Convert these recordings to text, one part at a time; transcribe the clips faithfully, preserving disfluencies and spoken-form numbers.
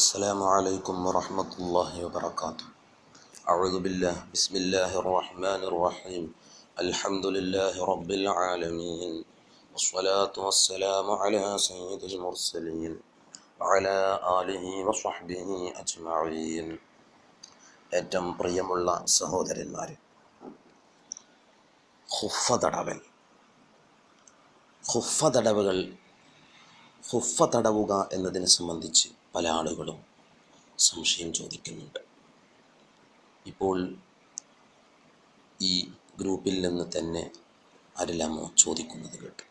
السلام عليكم ورحمة الله وبركاته. أعوذ بالله بسم الله الرحمن الرحيم. الحمد لله رب العالمين والصلاة والسلام على سيد المرسلين وعلى آله وصحبه أجمعين. ഏറ്റവും പ്രിയമുള്ള സഹോദരന്മാരെ, ഖുഫ തടവൽ ഖുഫ തടവുകൾ ഖുഫ തടവുക എന്നതിനെ സംബന്ധിച്ച് പല ആളുകളും സംശയം ചോദിക്കുന്നുണ്ട്. ഇപ്പോൾ ഈ ഗ്രൂപ്പിൽ നിന്ന് തന്നെ ആരെല്ലാമോ ചോദിക്കുന്നത് കേട്ടു.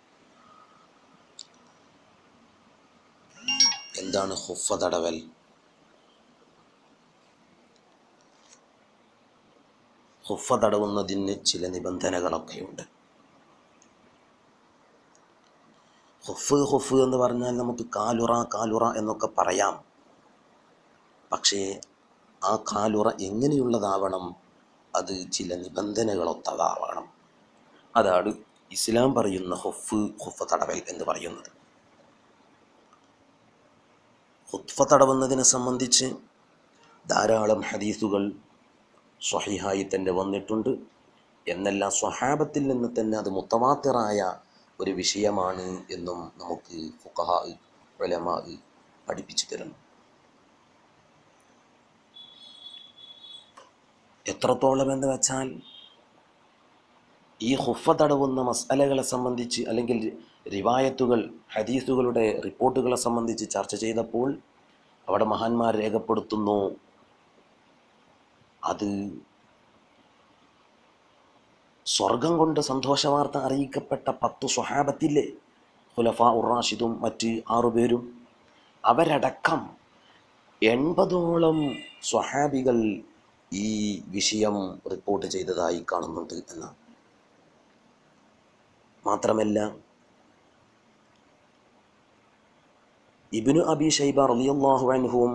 എന്താണ് ഖുഫ തടവൽ? ഖുഫ തടവുന്നതിന് ചില നിബന്ധനകളൊക്കെയുണ്ട്. ഖുഫ് ഖുഫ് എന്ന് പറഞ്ഞാൽ നമുക്ക് കാലുറ കാലുറ എന്നൊക്കെ പറയാം. പക്ഷേ ആ കാലുറ എങ്ങനെയുള്ളതാവണം? അത് ചില നിബന്ധനകളൊത്തതാവണം. അതാണ് ഇസ്ലാം പറയുന്ന ഖുഫ് ഖുഫ തടവൽ എന്ന് പറയുന്നത്. ഖുഫ തടവുന്നതിനെ സംബന്ധിച്ച് ധാരാളം ഹദീസുകൾ സ്വഹീഹായി തന്നെ വന്നിട്ടുണ്ട്. എന്നല്ല, സ്വഹാബത്തിൽ നിന്ന് തന്നെ അത് മുത്തവാത്തിറായ ഒരു വിഷയമാണ് എന്നും നമുക്ക് ഫുഖഹാ ഉലമാ പഠിപ്പിച്ചു തരുന്നു. എത്രത്തോളം എന്ന് വെച്ചാൽ, ഈ ഖുഫ തടവുന്ന മസ്അലകളെ സംബന്ധിച്ച് അല്ലെങ്കിൽ റിവായത്തുകൾ ഹദീസുകളുടെ റിപ്പോർട്ടുകളെ സംബന്ധിച്ച് ചർച്ച ചെയ്തപ്പോൾ അവിടെ മഹാന്മാർ രേഖപ്പെടുത്തുന്നു, അത് സ്വർഗം കൊണ്ട് സന്തോഷവാർത്ത അറിയിക്കപ്പെട്ട പത്തു സ്വഹാബത്തില്ലേ, ഖുലഫാ ഉർ റാഷിദും മറ്റ് ആറുപേരും, അവരടക്കം എൺപതോളം സ്വഹാബികൾ ഈ വിഷയം റിപ്പോർട്ട് ചെയ്തതായി കാണുന്നുണ്ട് എന്നാണ്. മാത്രമല്ല, ഇബ്നു അബി ശൈബ റളിയല്ലാഹു അൻഹുവും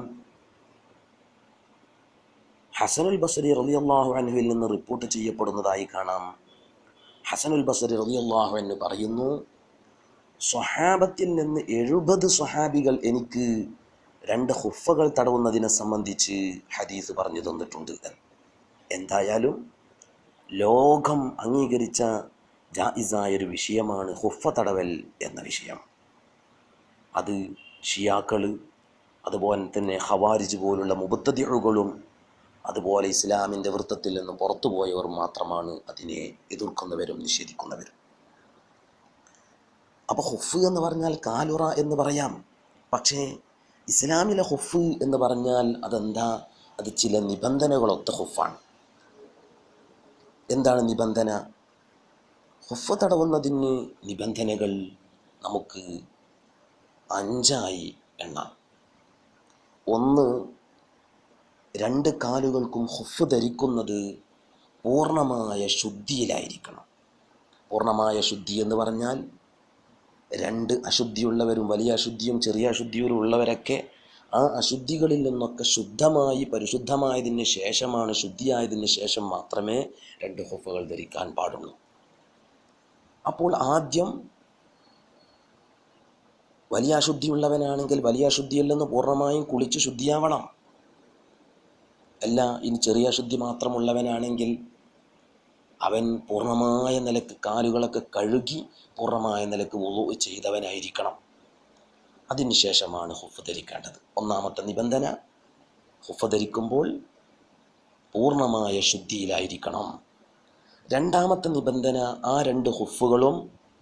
ഹസനുൽ ബസ്രി റളിയല്ലാഹു അൻഹുവിൽ നിന്ന് റിപ്പോർട്ട് ചെയ്യപ്പെടുന്നതായി കാണാം. ഹസനുൽ ബസ്രി റളിയല്ലാഹു അൻഹു പറയുന്നു, സ്വഹാബത്തിൽ നിന്ന് എഴുപത് സ്വഹാബികൾ എനിക്ക് രണ്ട് ഖുഫകൾ തടവുന്നതിനെ സംബന്ധിച്ച് ഹദീസ് പറഞ്ഞു തന്നിട്ടുണ്ട്. എന്തായാലും ലോകം അംഗീകരിച്ച ജായിസായൊരു വിഷയമാണ് ഖുഫ തടവൽ എന്ന വിഷയം. അത് ഷിയാക്കൾ, അതുപോലെ തന്നെ ഖവാരിജ് പോലുള്ള മുബ്തദിഉകളും അതുപോലെ ഇസ്ലാമിൻ്റെ വൃത്തത്തിൽ നിന്ന് പുറത്തു പോയവർ മാത്രമാണ് അതിനെ എതിർക്കുന്നവരും നിഷേധിക്കുന്നവരും. അപ്പോൾ ഖുഫ് എന്ന് പറഞ്ഞാൽ കാലുറ എന്ന് പറയാം. പക്ഷേ ഇസ്ലാമിലെ ഖുഫ് എന്ന് പറഞ്ഞാൽ അതെന്താ? അത് ചില നിബന്ധനകളൊത്ത ഖുഫാണ്. എന്താണ് നിബന്ധന? ഖുഫ് തടവുന്നതിന് നിബന്ധനകൾ നമുക്ക് അഞ്ചായി എണ്ണാം. ഒന്ന്, രണ്ട് കാലുകൾക്കും ഖുഫ് ധരിക്കുന്നത് പൂർണ്ണമായ ശുദ്ധിയിലായിരിക്കണം. പൂർണ്ണമായ ശുദ്ധി എന്ന് പറഞ്ഞാൽ രണ്ട് അശുദ്ധിയുള്ളവരും വലിയ അശുദ്ധിയും ചെറിയ അശുദ്ധിയും ഉള്ളവരൊക്കെ ആ അശുദ്ധികളിൽ നിന്നൊക്കെ ശുദ്ധമായി പരിശുദ്ധമായതിന് ശേഷമാണ്, ശുദ്ധിയായതിന് ശേഷം മാത്രമേ രണ്ട് ഖുഫുകൾ ധരിക്കാൻ പാടുള്ളൂ. അപ്പോൾ ആദ്യം വലിയ അശുദ്ധിയുള്ളവനാണെങ്കിൽ വലിയ അശുദ്ധിയിൽ നിന്ന് പൂർണ്ണമായും കുളിച്ച് ശുദ്ധിയാവണം. അല്ല, ഇനി ചെറിയ അശുദ്ധി മാത്രമുള്ളവനാണെങ്കിൽ അവൻ പൂർണ്ണമായ നിലക്ക് കാലുകളൊക്കെ കഴുകി പൂർണ്ണമായ നിലക്ക് വുളൂ ചെയ്തവനായിരിക്കണം. അതിനുശേഷമാണ് ഖുഫ് ധരിക്കേണ്ടത്. ഒന്നാമത്തെ നിബന്ധന, ഖുഫ് ധരിക്കുമ്പോൾ പൂർണ്ണമായ ശുദ്ധിയിലായിരിക്കണം. രണ്ടാമത്തെ നിബന്ധന, ആ രണ്ട് ഖുഫുകളും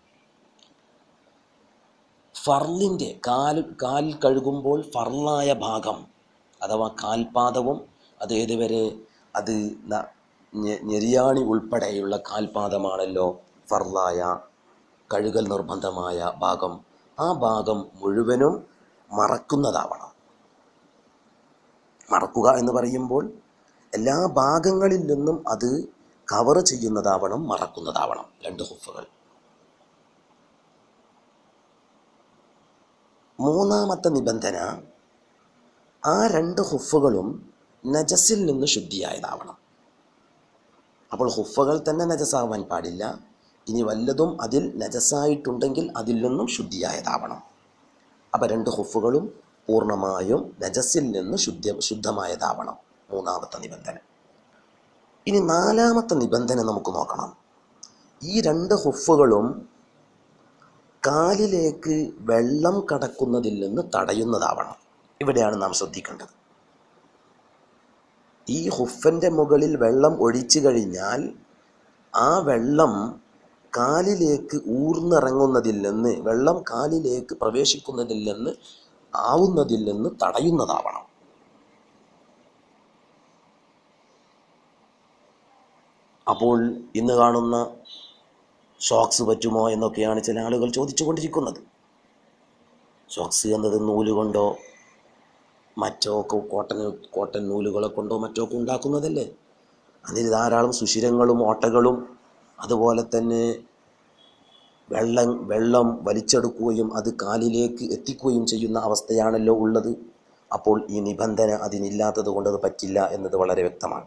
ഫർളിൻ്റെ കാൽ കാൽ കഴുകുമ്പോൾ ഫർളായ ഭാഗം അഥവാ കാൽപാദവും അതേതുവരെ അത് ഞെരിയാണി ഉൾപ്പെടെയുള്ള കാൽപാദമാണല്ലോ ഫർളായ കഴുകൽ നിർബന്ധമായ ഭാഗം, ആ ഭാഗം മുഴുവനും മറക്കുന്നതാവണം. മറക്കുക എന്ന് പറയുമ്പോൾ എല്ലാ ഭാഗങ്ങളിൽ നിന്നും അത് കവർ ചെയ്യുന്നതാവണം, മറക്കുന്നതാവണം രണ്ട് ഖുഫുകൾ. മൂന്നാമത്തെ നിബന്ധന, ആ രണ്ട് ഖുഫുകളും നജസിൽ നിന്ന് ശുദ്ധിയായതാവണം. അപ്പോൾ ഖുഫുകൾ തന്നെ നജസാവാൻ പാടില്ല. ഇനി വല്ലതും അതിൽ നജസായിട്ടുണ്ടെങ്കിൽ അതിൽ നിന്നും ശുദ്ധിയായതാവണം. അപ്പോൾ രണ്ട് ഖുഫുകളും പൂർണ്ണമായും നജസ്സിൽ നിന്ന് ശുദ്ധ ശുദ്ധമായതാവണം. മൂന്നാമത്തെ നിബന്ധന. ഇനി നാലാമത്തെ നിബന്ധന നമുക്ക് നോക്കണം. ഈ രണ്ട് ഹുഫുകളും കാലിലേക്ക് വെള്ളം കടക്കുന്നതിൽ നിന്ന് തടയുന്നതാവണം. ഇവിടെയാണ് നാം ശ്രദ്ധിക്കേണ്ടത്. ഈ ഹുഫിൻ്റെ മുകളിൽ വെള്ളം ഒഴിച്ചു കഴിഞ്ഞാൽ ആ വെള്ളം കാലിലേക്ക് ഊർന്നിറങ്ങുന്നതിൽ നിന്ന്, വെള്ളം കാലിലേക്ക് പ്രവേശിക്കുന്നതിൽ നിന്ന്, ആവുന്നതിൽ നിന്ന് തടയുന്നതാവണം. അപ്പോൾ ഇന്ന് കാണുന്ന ഷോക്സ് പറ്റുമോ എന്നൊക്കെയാണ് ചില ആളുകൾ ചോദിച്ചു കൊണ്ടിരിക്കുന്നത്. ഷോക്സ് എന്നത് നൂലുകൊണ്ടോ മറ്റോ കോട്ടൺ കോട്ടൺ നൂലുകളെ കൊണ്ടോ മറ്റോ ഒക്കെ ഉണ്ടാക്കുന്നതല്ലേ. അതിൽ ധാരാളം സുഷിരങ്ങളും ഓട്ടകളും അതുപോലെ തന്നെ വെള്ളം വെള്ളം വലിച്ചെടുക്കുകയും അത് കാലിലേക്ക് എത്തിക്കുകയും ചെയ്യുന്ന അവസ്ഥയാണല്ലോ ഉള്ളത്. അപ്പോൾ ഈ നിബന്ധന അതിനില്ലാത്തത് കൊണ്ട് അത് പറ്റില്ല എന്നത് വളരെ വ്യക്തമാണ്.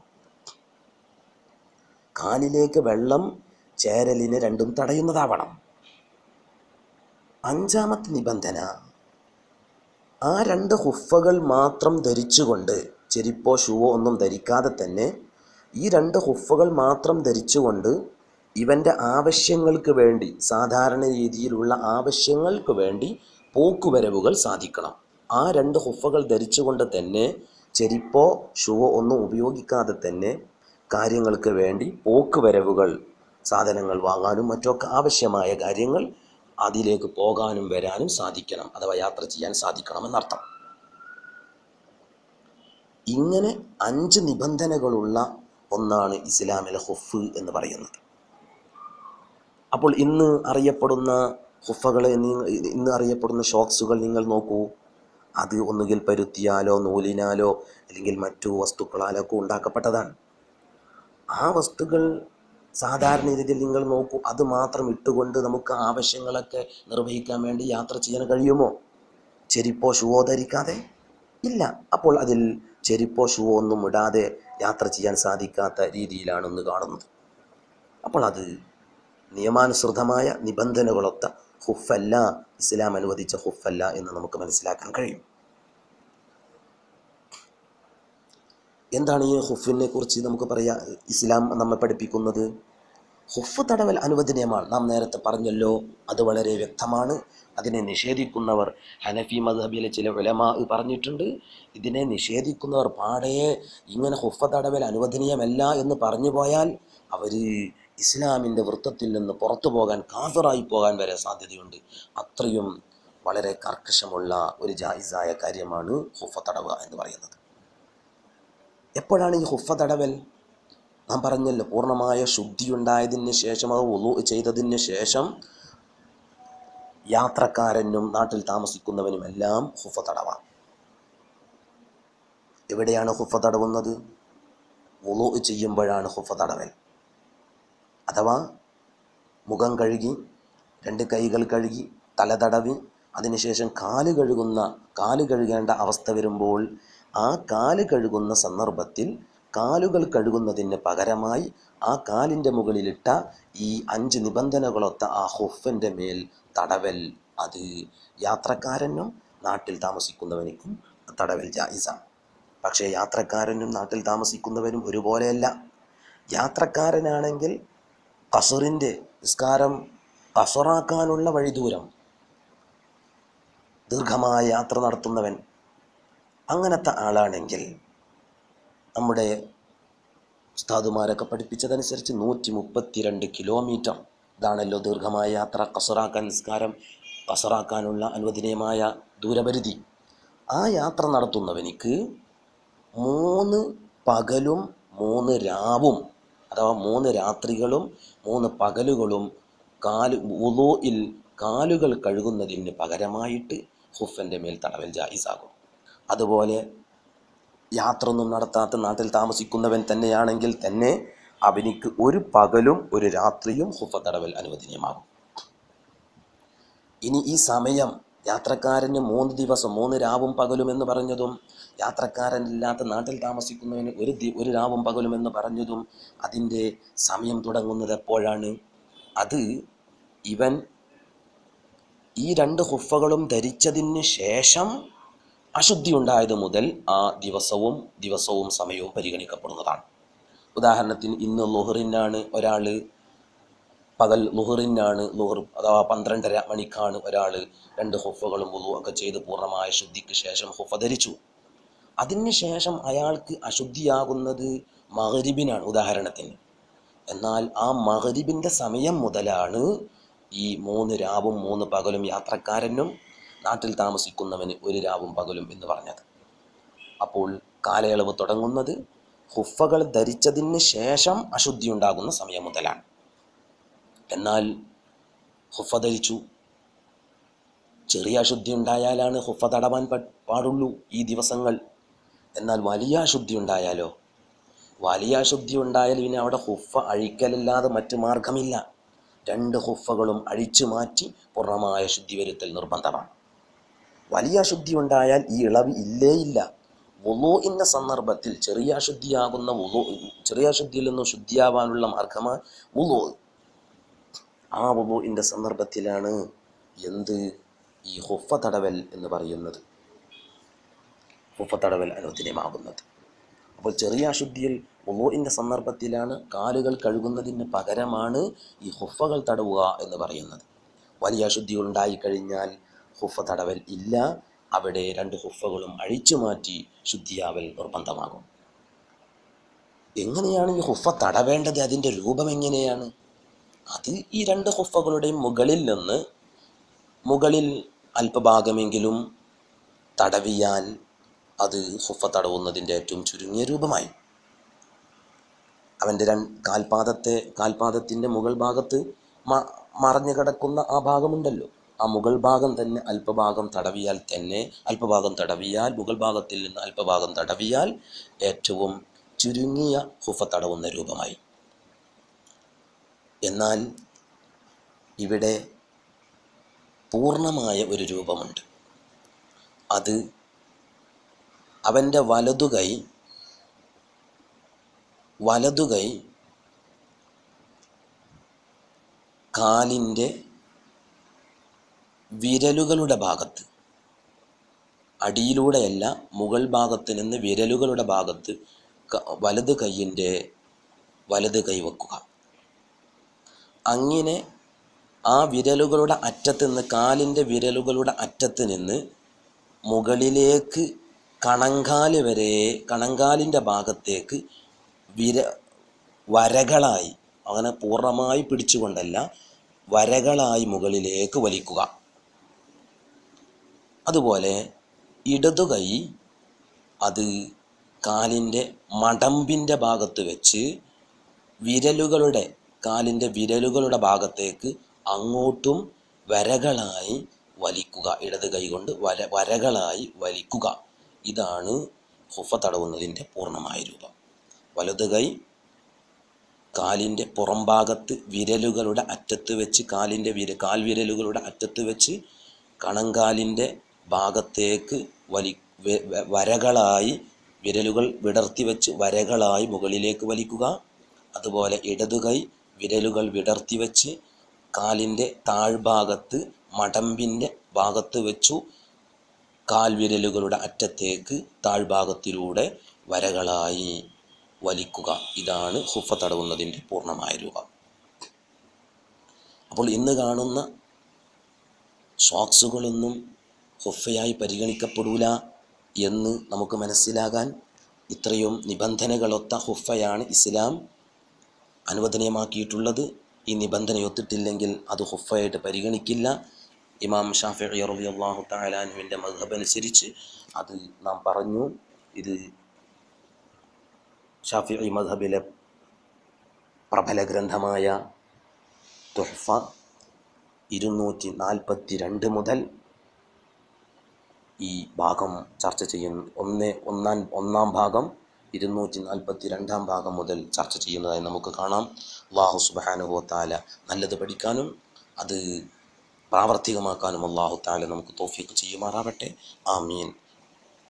കാലിലേക്ക് വെള്ളം ചേരലിനെ രണ്ടും തടയുന്നതാവണം. അഞ്ചാമത്തെ നിബന്ധന, ആ രണ്ട് ഹുഫകൾ മാത്രം ധരിച്ചുകൊണ്ട്, ചെരിപ്പോ ഷൂവോ ഒന്നും ധരിക്കാതെ തന്നെ ഈ രണ്ട് ഹുഫകൾ മാത്രം ധരിച്ചുകൊണ്ട് ഇവൻ്റെ ആവശ്യങ്ങൾക്ക് വേണ്ടി, സാധാരണ രീതിയിലുള്ള ആവശ്യങ്ങൾക്ക് വേണ്ടി പോക്കുവരവുകൾ സാധിക്കണം. ആ രണ്ട് ഹുഫകൾ ധരിച്ചുകൊണ്ട് തന്നെ, ചെരിപ്പോ ഷൂവോ ഒന്നും ഉപയോഗിക്കാതെ തന്നെ കാര്യങ്ങൾക്ക് വേണ്ടി പോക്കുവരവുകൾ, സാധനങ്ങൾ വാങ്ങാനും മറ്റൊക്കെ ആവശ്യമായ കാര്യങ്ങൾ അതിലേക്ക് പോകാനും വരാനും സാധിക്കണം, അഥവാ യാത്ര ചെയ്യാൻ സാധിക്കണമെന്നർത്ഥം. ഇങ്ങനെ അഞ്ച് നിബന്ധനകളുള്ള ഒന്നാണ് ഇസ്ലാമിലെ ഹുഫ് എന്ന് പറയുന്നത്. അപ്പോൾ ഇന്ന് അറിയപ്പെടുന്ന ഹുഫകളെ, ഇന്ന് അറിയപ്പെടുന്ന ഷോക്സുകൾ നിങ്ങൾ നോക്കൂ. അത് ഒന്നുകിൽ പരുത്തിയാലോ നൂലിനാലോ അല്ലെങ്കിൽ മറ്റു വസ്തുക്കളാലോ ഒക്കെ ഉണ്ടാക്കപ്പെട്ടതാണ്. ആ വസ്തുക്കൾ സാധാരണ രീതിയിൽ നിങ്ങൾ നോക്കൂ, അത് മാത്രം ഇട്ടുകൊണ്ട് നമുക്ക് ആവശ്യങ്ങളൊക്കെ നിർവഹിക്കാൻ വേണ്ടി യാത്ര ചെയ്യാൻ കഴിയുമോ? ചെരിപ്പോ ഷൂവോ ധരിക്കാതെ? ഇല്ല. അപ്പോൾ അതിൽ ചെരിപ്പോ ഷൂവോ ഒന്നും ഇടാതെ യാത്ര ചെയ്യാൻ സാധിക്കാത്ത രീതിയിലാണ് ഇന്ന് കാണുന്നത്. അപ്പോൾ അത് നിയമാനുസൃതമായ നിബന്ധനകളൊത്ത ഹുഫല്ല, ഇസ്ലാം അനുവദിച്ച ഹുഫല്ല എന്ന് നമുക്ക് മനസ്സിലാക്കാൻ കഴിയും. എന്താണ് ഈ ഹുഫിനെ കുറിച്ച് നമുക്ക് പറയാം? ഇസ്ലാം നമ്മെ പഠിപ്പിക്കുന്നത് ഹുഫ് തടവൽ അനുവദനീയമാണ്. നാം നേരത്തെ പറഞ്ഞല്ലോ, അത് വളരെ വ്യക്തമാണ്. അതിനെ നിഷേധിക്കുന്നവർ, ഹനഫി മദ്ഹബിലെ ചില ഉലമാ പറഞ്ഞിട്ടുണ്ട്, ഇതിനെ നിഷേധിക്കുന്നവർ പാടെ ഇങ്ങനെ ഹുഫ തടവൽ അനുവദനീയമല്ല എന്ന് പറഞ്ഞു പോയാൽ അവർ ഇസ്ലാമിൻ്റെ വൃത്തത്തിൽ നിന്ന് പുറത്തു പോകാൻ, കാഫിറായി പോകാൻ വരെ സാധ്യതയുണ്ട്. അത്രയും വളരെ കർക്കശമുള്ള ഒരു ജായിസായ കാര്യമാണ് ഹുഫ തടവുക എന്ന് പറയുന്നത്. എപ്പോഴാണ് ഈ ഹുഫ തടവൽ? നാം പറഞ്ഞല്ലോ, പൂർണ്ണമായ ശുദ്ധിയുണ്ടായതിന് ശേഷം, അത് വുളൂ ചെയ്തതിന് ശേഷം യാത്രക്കാരനും നാട്ടിൽ താമസിക്കുന്നവനുമെല്ലാം ഹുഫ തടവാം. എവിടെയാണ് ഹുഫ തടവുന്നത്? വുളൂ ചെയ്യുമ്പോഴാണ് ഹുഫ തടവൽ. അഥവാ മുഖം കഴുകി, രണ്ട് കൈകൾ കഴുകി, തല തടവി, അതിനുശേഷം കാല് കഴുകുന്ന കാല് കഴുകേണ്ട അവസ്ഥ വരുമ്പോൾ ആ കാല് കഴുകുന്ന സന്ദർഭത്തിൽ കാലുകൾ കഴുകുന്നതിന് പകരമായി ആ കാലിൻ്റെ മുകളിലിട്ട ഈ അഞ്ച് നിബന്ധനകളൊത്ത ആ ഹുഫിൻ്റെ മേൽ തടവൽ, അത് യാത്രക്കാരനും നാട്ടിൽ താമസിക്കുന്നവനും തടവൽ ജായിസാണ്. പക്ഷേ യാത്രക്കാരനും നാട്ടിൽ താമസിക്കുന്നവരും ഒരുപോലെയല്ല. യാത്രക്കാരനാണെങ്കിൽ ഖസറിൻ്റെ നിസ്കാരം ഖസറാക്കാനുള്ള വഴിദൂരം, ദീർഘമായ യാത്ര നടത്തുന്നവൻ, അങ്ങനത്തെ ആളാണെങ്കിൽ നമ്മുടെ ഉസ്താദുമാരൊക്കെ പഠിപ്പിച്ചതനുസരിച്ച് നൂറ്റി മുപ്പത്തി രണ്ട് കിലോമീറ്റർ ഇതാണല്ലോ ദീർഘമായ യാത്ര, ഖസറാക്കാൻ, നിസ്കാരം ഖസറാക്കാനുള്ള അനുവദനീയമായ ദൂരപരിധി. ആ യാത്ര നടത്തുന്നവനിക്ക് മൂന്ന് പകലും മൂന്ന് രാവും, അഥവാ മൂന്ന് രാത്രികളും മൂന്ന് പകലുകളും കാല് വുളൂഇൽ കാലുകൾ കഴുകുന്നതിന് പകരമായിട്ട് ഹുഫിൻ്റെ മേൽ തടവൽ ജായിസാകും. അതുപോലെ യാത്ര ഒന്നും നടത്താത്ത നാട്ടിൽ താമസിക്കുന്നവൻ തന്നെയാണെങ്കിൽ തന്നെ അവനിക്ക് ഒരു പകലും ഒരു രാത്രിയും ഹുഫ തടവൽ അനുവദനീയമാകും. ഇനി ഈ സമയം, യാത്രക്കാരന് മൂന്ന് ദിവസം മൂന്ന് രാവും പകലും എന്ന് പറഞ്ഞതും യാത്രക്കാരനില്ലാത്ത നാട്ടിൽ താമസിക്കുന്നവന് ഒരു ദി ഒരു രാവും പകലും എന്ന് പറഞ്ഞതും അതിൻ്റെ സമയം തുടങ്ങുന്നത് എപ്പോഴാണ്? അത് ഇവൻ ഈ രണ്ട് ഹുഫകളും ധരിച്ചതിന് ശേഷം അശുദ്ധി ഉണ്ടായത് മുതൽ ആ ദിവസവും ദിവസവും സമയവും പരിഗണിക്കപ്പെടുന്നതാണ്. ഉദാഹരണത്തിന് ഇന്ന് ളുഹറിനാണ് ഒരാൾ, പകൽ ളുഹറിനാണ്, ളുഹർ അഥവാ പന്ത്രണ്ടര മണിക്കാണ് ഒരാൾ രണ്ട് ഹുഫകളും വുളു ഒക്കെ ചെയ്ത് പൂർണ്ണമായ ശുദ്ധിക്ക് ശേഷം ഹുഫ ധരിച്ചു. അതിന് ശേഷം അയാൾക്ക് അശുദ്ധിയാകുന്നത് മഗ്രിബിനാണ് ഉദാഹരണത്തിന്. എന്നാൽ ആ മഗ്രിബിൻ്റെ സമയം മുതലാണ് ഈ മൂന്ന് രാവും മൂന്ന് പകലും യാത്രക്കാരനും നാട്ടിൽ താമസിക്കുന്നവന് ഒരു രാവും പകലും എന്ന് പറഞ്ഞത്. അപ്പോൾ കാലയളവ് തുടങ്ങുന്നത് ഹുഫകൾ ധരിച്ചതിന് ശേഷം അശുദ്ധി ഉണ്ടാകുന്ന സമയം മുതലാണ്. എന്നാൽ ഹുഫ ധരിച്ചു, ചെറിയ അശുദ്ധി ഉണ്ടായാലാണ് ഹുഫ തടവാൻ പാടുള്ളൂ ഈ ദിവസങ്ങൾ. എന്നാൽ വലിയ അശുദ്ധി ഉണ്ടായാലോ? വലിയ അശുദ്ധി ഉണ്ടായാൽ പിന്നെ അവിടെ ഹുഫ അഴിക്കലല്ലാതെ മറ്റു മാർഗമില്ല. രണ്ട് ഹുഫകളും അഴിച്ചു മാറ്റി പൂർണ്ണമായ ശുദ്ധി വരുത്തൽ നിർബന്ധമാണ്. വലിയ അശുദ്ധി ഉണ്ടായാൽ ഈ ഇളവ് ഇല്ലേ ഇല്ല. വുളൂഇൻ്റെ സന്ദർഭത്തിൽ ചെറിയ അശുദ്ധിയാകുന്ന വുളൂ, ചെറിയ അശുദ്ധിയിൽ നിന്ന് ശുദ്ധിയാവാനുള്ള മാർഗമാണ് വുളൂ. ആ വുളൂഇൻ്റെ സന്ദർഭത്തിലാണ് എന്ത് ഈ ഹുഫ തടവൽ എന്ന് പറയുന്നത്, ഹുഫ തടവൽ അനുവദനീയമാകുന്നത്. അപ്പോൾ ചെറിയ അശുദ്ധിയിൽ വുളൂഇൻ്റെ സന്ദർഭത്തിലാണ് കാലുകൾ കഴുകുന്നതിന് പകരമാണ് ഈ ഹുഫകൾ തടവുക എന്ന് പറയുന്നത്. വലിയ അശുദ്ധികൾ ഉണ്ടായിക്കഴിഞ്ഞാൽ ഹുഫ തടവൽ ഇല്ല, അവിടെ രണ്ട് ഹുഫകളും അഴിച്ചു മാറ്റി ശുദ്ധിയാവൽ നിർബന്ധമാകും. എങ്ങനെയാണ് ഈ ഹുഫ തടവേണ്ടത്? അതിൻ്റെ രൂപം എങ്ങനെയാണ്? അത് ഈ രണ്ട് ഹുഫകളുടെയും മുകളിൽ നിന്ന് മുകളിൽ അല്പഭാഗമെങ്കിലും തടവിയാൽ അത് ഹുഫ തടവുന്നതിൻ്റെ ഏറ്റവും ചുരുങ്ങിയ രൂപമായി. അവൻ്റെ രണ്ട് കാൽപാദത്തെ കാൽപാദത്തിൻ്റെ മുകൾ ഭാഗത്ത് മ മറഞ്ഞു കിടക്കുന്ന ആ ഭാഗമുണ്ടല്ലോ, ആ മുകൾ ഭാഗം തന്നെ അല്പഭാഗം തടവിയാൽ തന്നെ അല്പഭാഗം തടവിയാൽ മുകൾ ഭാഗത്തിൽ നിന്ന് അല്പഭാഗം തടവിയാൽ ഏറ്റവും ചുരുങ്ങിയ ഹുഫ തടവുന്ന രൂപമായി. എന്നാൽ ഇവിടെ പൂർണ്ണമായ ഒരു രൂപമുണ്ട്. അത് അവൻ്റെ വലതുകൈ വലതുകൈ കാലിൻ്റെ വിരലുകളുടെ ഭാഗത്ത്, അടിയിലൂടെയല്ല മുകൾ ഭാഗത്ത് നിന്ന് വിരലുകളുടെ ഭാഗത്ത് വലത് കൈയിൻ്റെ വലത് കൈ വെക്കുക. അങ്ങനെ ആ വിരലുകളുടെ അറ്റത്ത് നിന്ന്, കാലിൻ്റെ വിരലുകളുടെ അറ്റത്ത് നിന്ന് മുകളിലേക്ക് കണങ്കാല് വരെ, കണങ്കാലിൻ്റെ ഭാഗത്തേക്ക് വിര വരകളായി, അങ്ങനെ പൂർണ്ണമായി പിടിച്ചുകൊണ്ടല്ല, വരകളായി മുകളിലേക്ക് വലിക്കുക. അതുപോലെ ഇടതുകൈ അത് കാലിൻ്റെ മടമ്പിൻ്റെ ഭാഗത്ത് വെച്ച് വിരലുകളുടെ കാലിൻ്റെ വിരലുകളുടെ ഭാഗത്തേക്ക് അങ്ങോട്ടും വരകളായി വലിക്കുക. ഇടത് കൈ കൊണ്ട് വര വരകളായി വലിക്കുക. ഇതാണ് ഹുഫ തടവുന്നതിൻ്റെ പൂർണ്ണമായ രൂപം. വലത് കൈ കാലിൻ്റെ പുറം ഭാഗത്ത് വിരലുകളുടെ അറ്റത്ത് വെച്ച്, കാലിൻ്റെ വിര കാൽ വിരലുകളുടെ അറ്റത്ത് വെച്ച് കണങ്കാലിൻ്റെ ഭാഗത്തേക്ക് വലി വരകളായി, വിരലുകൾ വിടർത്തി വെച്ച് വരകളായി മുകളിലേക്ക് വലിക്കുക. അതുപോലെ ഇടതുകൈ വിരലുകൾ വിടർത്തി വെച്ച് കാലിൻ്റെ താഴ്ഭാഗത്ത് മടമ്പിൻ്റെ ഭാഗത്ത് വെച്ചു കാൽവിരലുകളുടെ അറ്റത്തേക്ക് താഴ്ഭാഗത്തിലൂടെ വരകളായി വലിക്കുക. ഇതാണ് ഹുഫ തടവുന്നതിൻ്റെ പൂർണ്ണമായ രൂപം. അപ്പോൾ ഇന്ന് കാണുന്ന ഷോക്സുകളൊന്നും ഹുഫയായി പരിഗണിക്കപ്പെടൂല എന്ന് നമുക്ക് മനസ്സിലാകാൻ ഇത്രയും നിബന്ധനകളൊത്ത ഹുഫയാണ് ഇസ്ലാം അനുവദനീയമാക്കിയിട്ടുള്ളത്. ഈ നിബന്ധനയൊത്തിട്ടില്ലെങ്കിൽ അത് ഹുഫയായിട്ട് പരിഗണിക്കില്ല. ഇമാം ഷാഫിഈ റളിയല്ലാഹു തആല അൻഹുവിൻ്റെ മദ്ഹബ് അനുസരിച്ച് അത് നാം പറഞ്ഞു. ഇത് ഷാഫിഈ മദ്ഹബിലെ പ്രബല ഗ്രന്ഥമായ തുഹ്ഫ ഇരുന്നൂറ്റി നാൽപ്പത്തി രണ്ട് മുതൽ ഈ ഭാഗം ചർച്ച ചെയ്യുന്നു. ഒന്ന് ഒന്നാം ഒന്നാം ഭാഗം ഇരുന്നൂറ്റി നാൽപ്പത്തി രണ്ടാം ഭാഗം മുതൽ ചർച്ച ചെയ്യുന്നതായി നമുക്ക് കാണാം. അല്ലാഹു സുബ്ഹാനഹു വ തആല നല്ലത് പഠിക്കാനും അത് പ്രാവർത്തികമാക്കാനും അല്ലാഹു തആല നമുക്ക് തൗഫീഖ് ചെയ്യുമാറാവട്ടെ. ആമീൻ.